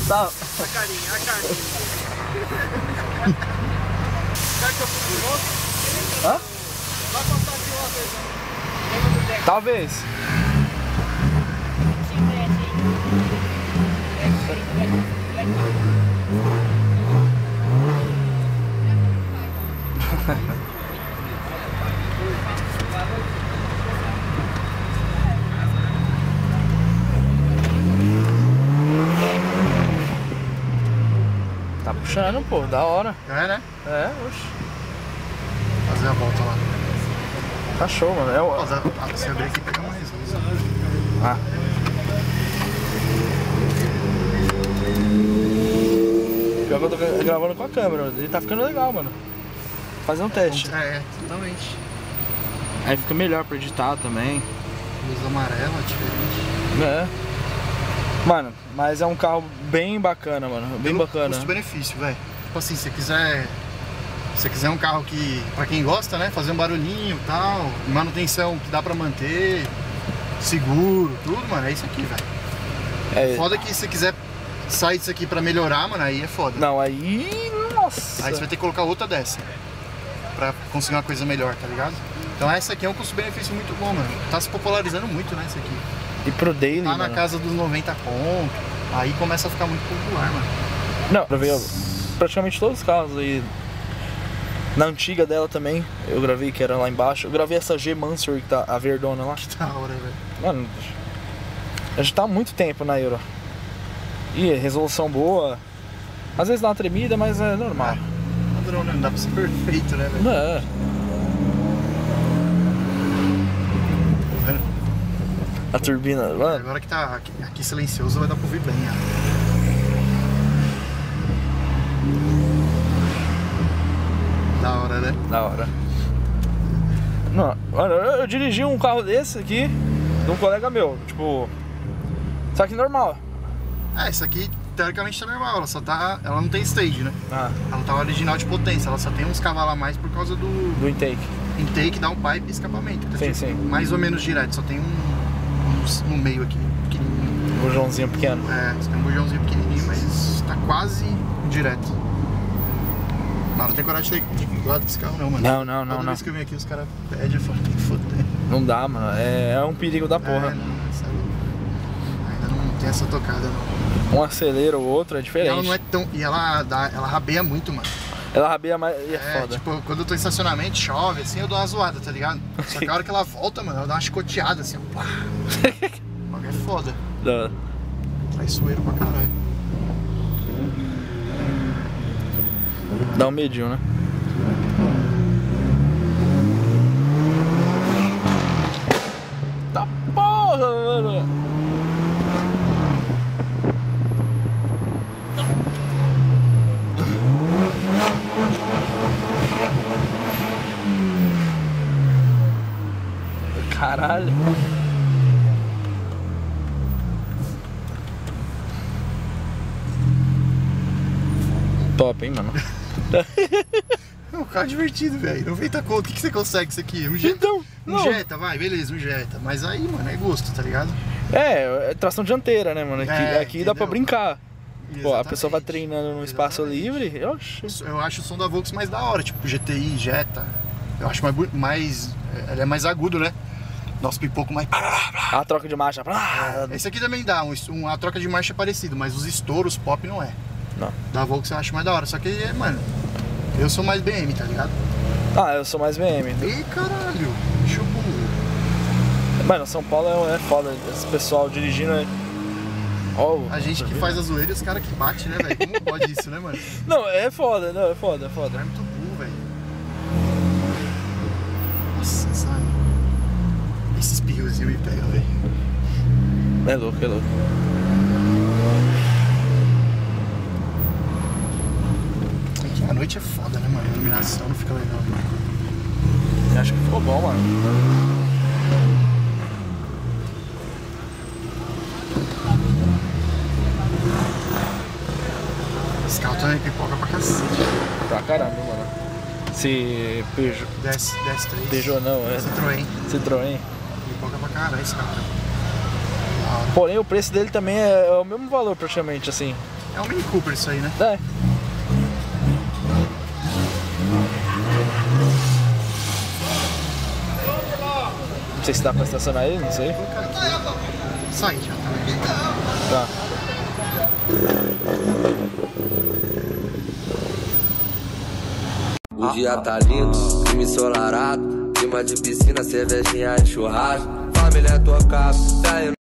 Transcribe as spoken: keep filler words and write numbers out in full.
Tá. A carinha, a carinha. Quer que eu fui de novo? Hã? Vai passar aqui uma vez, né? Talvez. Tá puxando, pô, da hora. É, né? É, oxe. Fazer a volta lá. Tá show, mano. É o... Ó, dá- ah, você abrir aqui e pegar mais luz. Ah. Pior que eu tô gra- gravando com a câmera, ele tá ficando legal, mano. Fazer um teste. É, totalmente. Aí fica melhor pra editar também. Luz amarela, diferente. É. Mano, mas é um carro bem bacana, mano. Bem Pelo bacana. custo-benefício, velho. Tipo assim, se você quiser. Se você quiser um carro que, pra quem gosta, né? Fazer um barulhinho e tal, manutenção que dá pra manter, seguro, tudo, mano, é isso aqui, velho. É. Foda que se você quiser sair disso aqui pra melhorar, mano, aí é foda. Não, aí. Nossa. Aí você vai ter que colocar outra dessa pra conseguir uma coisa melhor, tá ligado? Então essa aqui é um custo-benefício muito bom, mano. Tá se popularizando muito, né, essa aqui. E pro daily, Tá na mano. casa dos noventa conto, aí começa a ficar muito popular, mano. Não, pra ver praticamente todos os carros aí. Na antiga dela também, eu gravei que era lá embaixo. Eu gravei essa G Mansur que tá a verdona lá. Que da hora, velho. Mano, a gente tá há muito tempo na Euro. E resolução boa. Às vezes dá uma tremida, mas é normal. Padrão, né? Não dá pra ser perfeito, né, velho? É. Tá vendo? A turbina, mano. Agora que tá aqui, aqui silencioso vai dar pra ouvir bem, ó. Da hora, né? Da hora. Não, mano, eu, eu dirigi um carro desse aqui de um colega meu, tipo. Só que normal. É, isso aqui teoricamente tá normal, ela só tá. Ela não tem stage, né? Ah, Ela tá original de potência, ela só tem uns cavalos a mais por causa do do intake. intake, downpipe e escapamento. Tá, Sim, tipo, sim. mais ou menos direto, só tem um, um no meio aqui, pequenininho. Um bujãozinho pequeno. É, só tem um bujãozinho pequenininho, mas tá quase direto. Mas não tem coragem de ter de ir do lado desse carro não, mano. Não, não, não, Toda não. vez que eu venho aqui os caras pedem, eu falo, tem que foder. Não dá, mano. É, é um perigo da porra. É, não, sabe? Ainda não tem essa tocada, não. Um acelera o outro é E diferente. ela não é tão. E ela dá. Ela rabeia muito, mano. Ela rabeia mais e é, É, foda. tipo, quando eu tô em estacionamento, chove, assim, eu dou uma zoada, tá ligado? Só que a hora que ela volta, mano, ela dá uma chicoteada, assim, ó. Pá. O bagulho é foda. Da- Traiçoeiro pra caralho. Dá um medinho, né? Tá porra, mano! Caralho! Top, hein, mano? É um carro divertido, velho. noventa conto, o que, que você consegue isso aqui? Um Jetta, Então, um não. Jetta, vai, beleza, um Jetta. Mas aí, mano, é gosto, tá ligado? É, é tração dianteira, né, mano? Aqui, É, aqui dá pra entendeu? brincar. Pô, a pessoa vai Exatamente. treinando num espaço Exatamente. livre, oxi. Eu acho o som da Volks mais da hora, tipo G T I, Jetta. Eu acho mais, bu- mais. Ele é mais agudo, né? Nosso pipoco mais. A troca de marcha. Ah, Esse aqui também dá, um, uma troca de marcha é parecido, mas os estouros pop não é. Não. Da Volks eu acho mais da hora, só que, mano, eu sou mais B M, tá ligado? Ah, eu sou mais B M. Ih, caralho, bicho burro. Mano, São Paulo é, é foda. Esse pessoal dirigindo é. Ó, A gente que faz a zoeira e os caras que bate, né, velho? Como pode isso, né, mano? Não, é foda, não, é foda, é É foda. muito burro, velho. Nossa, sabe? Esses pirrozinhos me pegam, velho. É louco, é louco. Aqui à noite é foda, né, mano? A iluminação não fica legal, mano. Eu acho que ficou bom, mano. Esse carro também pipoca pra cacete. Pra caramba, mano. Se Peugeot. D S três. Peugeot não, é. Citroën. Citroën. Pipoca pra caralho esse carro. Porém, o preço dele também é, é o mesmo valor, praticamente, assim. É um Mini Cooper isso aí, né? É. Não sei se dá pra estacionar ele, não sei. Sai já também. Tá. O dia tá lindo, clima ensolarado, clima de piscina, cervejinha e churrasco. Família tocada,